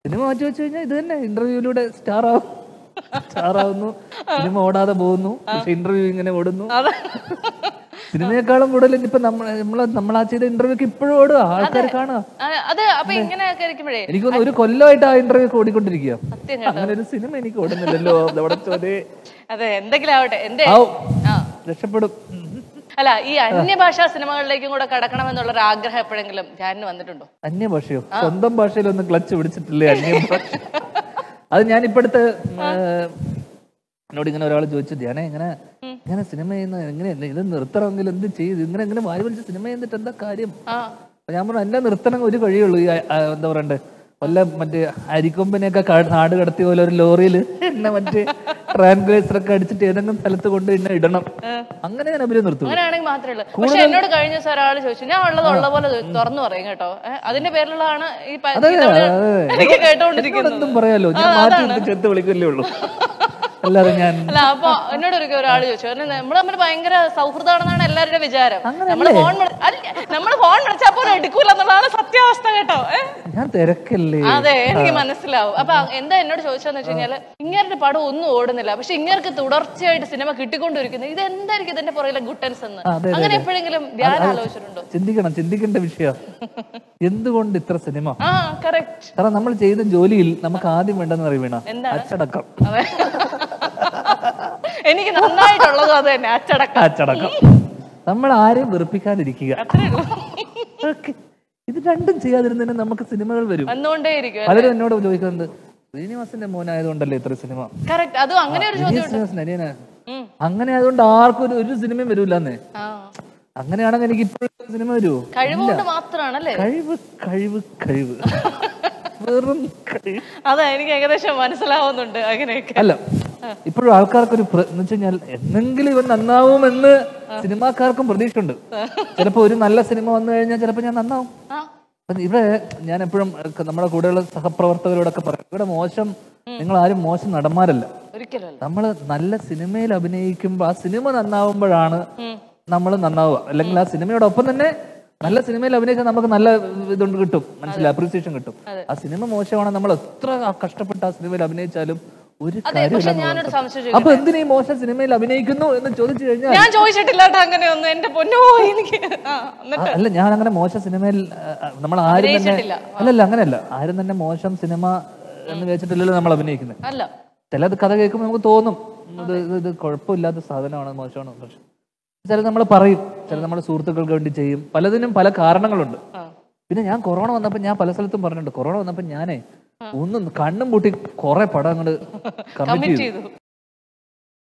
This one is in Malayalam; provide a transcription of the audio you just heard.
സിനിമ മാറ്റി വെച്ച് കഴിഞ്ഞാൽ ഇത് തന്നെ, ഇന്റർവ്യൂവിലൂടെ സ്റ്റാറാവുന്നു, സിനിമ ഓടാതെ പോകുന്നു, പക്ഷെ ഇന്റർവ്യൂ ഇങ്ങനെ ഓടുന്നു. സിനിമയെക്കാളും കൂടുതൽ ഇപ്പൊ നമ്മളാ ചെയ്ത ഇന്റർവ്യൂക്ക് ഇപ്പോഴും ഓടുക, ആൾക്കാർ കാണുക. എനിക്കൊന്ന് ഒരു കൊല്ലമായിട്ട് ആ ഇന്റർവ്യൂ ഓടിക്കൊണ്ടിരിക്കുക. അങ്ങനെ ഒരു സിനിമ എനിക്ക് ഓടുന്നില്ലല്ലോ. രക്ഷപ്പെടും. അല്ല, ഈ അന്യഭാഷാ സിനിമകളിലേക്കും കൂടെ കടക്കണമെന്നുള്ള ഒരു ആഗ്രഹം എപ്പോഴെങ്കിലും ധ്യാനിന് വന്നിട്ടുണ്ടോ? അന്യഭാഷയോ? സ്വന്തം ഭാഷയിലൊന്നും ക്ലച്ച് പിടിച്ചിട്ടില്ലേ അന്യഭാഷ? അത് ഞാൻ ഇപ്പോഴത്തെ എന്നോട് ഇങ്ങനെ ഒരാൾ ചോദിച്ചു, ധ്യാന ഇങ്ങനെ സിനിമ ചെയ്യുന്ന എങ്ങനെ ഇത് നിർത്തണമെങ്കിൽ എന്ത് ചെയ്ത് ഇങ്ങനെ വാരി വലിച്ച സിനിമ ചെയ്തിട്ട് എന്താ കാര്യം? ഞാൻ പറഞ്ഞു, എന്നെ നിർത്തണം ഒരു കഴിയുള്ളൂ. ഈ എന്താ പറയണ്ടേ, വല്ല മറ്റേ അരിക്കൊമ്പനെയൊക്കെ നാട് കടത്തിയ പോലെ ഒരു ലോറിയില് എന്നെ മറ്റേ ട്രാൻഗ്ലേസറൊക്കെ അടിച്ചിട്ട് ഏതെങ്കിലും സ്ഥലത്ത് കൊണ്ട് എന്നെ ഇടണം. അങ്ങനെ ഞാൻ അഭിനയം നിർത്തും. അങ്ങനെയാണെങ്കിൽ മാത്രമേ ഉള്ളൂ. പക്ഷെ എന്നോട് കഴിഞ്ഞ ദിവസം ഒരാൾ ചോദിച്ചു, ഞാൻ ഉള്ള പോലെ തുറന്നു പറയും കേട്ടോ, അതിന്റെ പേരിലുള്ളതാണ് ഈ കേട്ടോണ്ടിരിക്കുന്നത്. എന്തും പറയാലോ, ഞാൻ മാറ്റി ചെത്ത് വിളിക്കല്ലേ ഉള്ളൂ. അല്ലാതെ ഞാൻ അല്ല. അപ്പൊ എന്നോട് ഒരാൾ ചോദിച്ചു, നമ്മൾ തമ്മിൽ ഭയങ്കര സൗഹൃദമാണെന്നാണ് എല്ലാവരുടെ വിചാരം. നമ്മള് ഫോൺ വിളിച്ചാൽ പോലും എടുക്കൂല എന്നുള്ളതാണ് സത്യാവസ്ഥ കേട്ടോ. ഞാൻ തിരക്കല്ലേ? അതെ, എനിക്ക് മനസ്സിലാവും. അപ്പൊ എന്താ എന്നോട് ചോദിച്ചതെന്ന് വെച്ച് കഴിഞ്ഞാല്, ഇങ്ങേരുടെ പടം ഒന്നും ഓടുന്നില്ല, പക്ഷെ ഇങ്ങേർക്ക് തുടർച്ചയായിട്ട് സിനിമ കിട്ടിക്കൊണ്ടിരിക്കുന്നത്, ഇത് എന്തായിരിക്കും ഇതിന്റെ പുറകിലെ ഗുട്ടൻസ് എന്ന് അങ്ങനെ എപ്പോഴെങ്കിലും ധ്യാനം ആലോചിച്ചിട്ടുണ്ടോ? ചിന്തിക്കേണ്ട വിഷയം. എന്തുകൊണ്ട് ഇത്ര സിനിമ? കറക്റ്റ്. കാരണം നമ്മൾ ചെയ്ത ജോലിയിൽ നമുക്ക് ആദ്യം വേണ്ടെന്ന് അറിയണ അച്ചടക്കം. എനിക്ക് നന്നായിട്ടുള്ളത് അത് തന്നെ, അച്ചടക്കം. നമ്മൾ ആരെയും വെറുപ്പിക്കാതിരിക്കുക. ഇത് രണ്ടും ചെയ്യാതിരുന്നതിന് നമുക്ക് സിനിമകൾ വരും. പലരും എന്നോട് ചോദിക്കുന്നത്, ശ്രീനിവാസന്റെ മോനായതുകൊണ്ടല്ലേ ഇത്ര സിനിമ? അങ്ങനെ ആയതുകൊണ്ട് ആർക്കും ഒരു സിനിമയും വരൂലെന്നേ. അങ്ങനെയാണെങ്കിൽ എനിക്ക് ഇപ്പോഴും സിനിമ വരുമോ? കഴിവ് വെറും കഴിവ്. അതാ എനിക്ക് ഏകദേശം മനസ്സിലാവുന്നുണ്ട്. അങ്ങനെയൊക്കെ അല്ല, ഇപ്പോഴും ആൾക്കാർക്കൊരു എന്ന് വെച്ച് കഴിഞ്ഞാൽ എന്നെങ്കിലും ഇവൻ നന്നാവുമെന്ന് സിനിമാക്കാർക്കും പ്രതീക്ഷയുണ്ട്. ചിലപ്പോ ഒരു നല്ല സിനിമ വന്നു കഴിഞ്ഞാൽ ചിലപ്പോ ഞാൻ നന്നാവും. ഇവിടെ ഞാൻ എപ്പോഴും നമ്മുടെ കൂടെയുള്ള സഹപ്രവർത്തകരോടൊക്കെ പറയും, ഇവിടെ നിങ്ങൾ ആരും മോശം നടന്മാരല്ല. നമ്മള് നല്ല സിനിമയിൽ അഭിനയിക്കുമ്പോ ആ സിനിമ നന്നാവുമ്പോഴാണ് നമ്മൾ നന്നാവുക. അല്ലെങ്കിൽ ആ സിനിമയോടൊപ്പം തന്നെ നല്ല സിനിമയിൽ അഭിനയിച്ചാൽ നമുക്ക് നല്ല ഇതുകൊണ്ട് കിട്ടും, മനസ്സിലായി, അപ്രീസിയേഷൻ കിട്ടും. ആ സിനിമ മോശമാണ്, നമ്മൾ എത്ര കഷ്ടപ്പെട്ട് ആ സിനിമയിൽ അഭിനയിച്ചാലും ഒരു കാര്യമില്ല. അപ്പൊ എന്തിനാ ഈ മോശം സിനിമയിൽ അഭിനയിക്കുന്നു എന്ന് ചോദിച്ചു കഴിഞ്ഞാൽ ഞാൻ ചോദിച്ചിട്ടില്ല അങ്ങനെയൊന്നും. എന്റെ പൊന്നോ, എനിക്ക് അല്ല, ഞാൻ അങ്ങനെ മോശം സിനിമയിൽ നമ്മൾ ആരും തന്നെ അങ്ങനെയല്ല, ആരും തന്നെ മോശം സിനിമ എന്ന് വെച്ചിട്ടില്ലല്ലോ നമ്മൾ അഭിനയിക്കുന്നത്. ചിലത് കഥ കേൾക്കുമ്പോൾ നമുക്ക് തോന്നും ഇത് കുഴപ്പമില്ലാത്ത സാധനമാണ്, മോശമാണ്. പക്ഷെ ചില നമ്മൾ പറയും, ചില നമ്മുടെ സുഹൃത്തുക്കൾക്ക് വേണ്ടി ചെയ്യും. പലതിനും പല കാരണങ്ങളുണ്ട്. പിന്നെ ഞാൻ കൊറോണ വന്നപ്പോ ഞാൻ പല സ്ഥലത്തും പറഞ്ഞിട്ടുണ്ട്, കൊറോണ വന്നപ്പോ ഞാനേ ഒന്നും കണ്ണും പൂട്ടി കുറെ പടം അങ്ങോട്ട് കമ്മിറ്റ് ചെയ്തു.